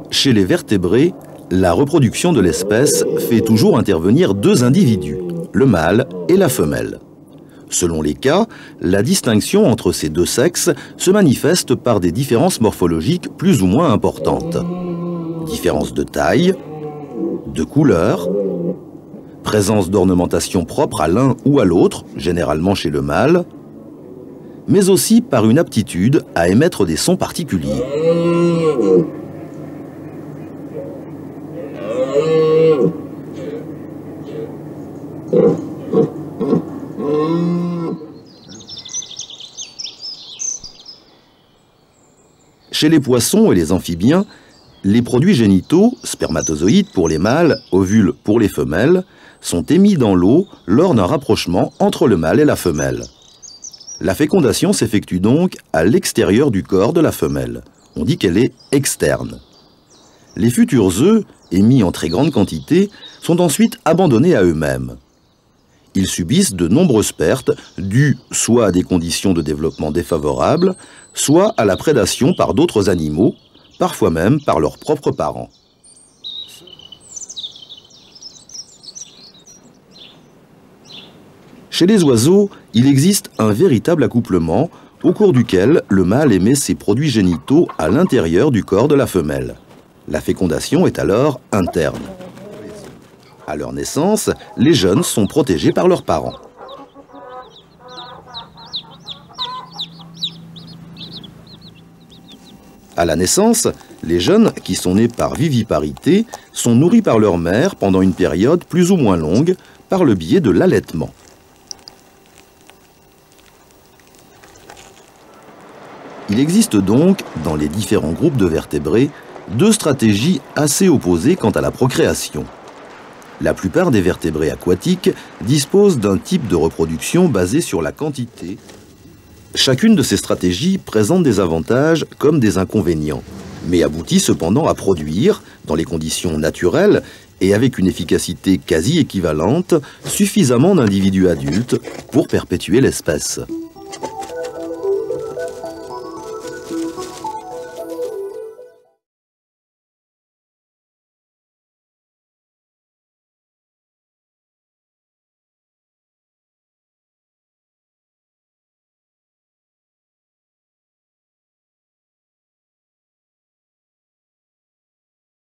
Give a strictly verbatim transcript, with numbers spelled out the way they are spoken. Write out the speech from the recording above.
Chez les vertébrés, la reproduction de l'espèce fait toujours intervenir deux individus, le mâle et la femelle. Selon les cas, la distinction entre ces deux sexes se manifeste par des différences morphologiques plus ou moins importantes. Différence de taille, de couleur, présence d'ornementation propre à l'un ou à l'autre, généralement chez le mâle, mais aussi par une aptitude à émettre des sons particuliers. Chez les poissons et les amphibiens, les produits génitaux, spermatozoïdes pour les mâles, ovules pour les femelles, sont émis dans l'eau lors d'un rapprochement entre le mâle et la femelle. La fécondation s'effectue donc à l'extérieur du corps de la femelle. On dit qu'elle est externe. Les futurs œufs, émis en très grande quantité, sont ensuite abandonnés à eux-mêmes. Ils subissent de nombreuses pertes, dues soit à des conditions de développement défavorables, soit à la prédation par d'autres animaux, parfois même par leurs propres parents. Chez les oiseaux, il existe un véritable accouplement au cours duquel le mâle émet ses produits génitaux à l'intérieur du corps de la femelle. La fécondation est alors interne. À leur naissance, les jeunes sont protégés par leurs parents. À la naissance, les jeunes, qui sont nés par viviparité, sont nourris par leur mère pendant une période plus ou moins longue par le biais de l'allaitement. Il existe donc, dans les différents groupes de vertébrés, deux stratégies assez opposées quant à la procréation. La plupart des vertébrés aquatiques disposent d'un type de reproduction basé sur la quantité. Chacune de ces stratégies présente des avantages comme des inconvénients, mais aboutit cependant à produire, dans les conditions naturelles et avec une efficacité quasi équivalente, suffisamment d'individus adultes pour perpétuer l'espèce.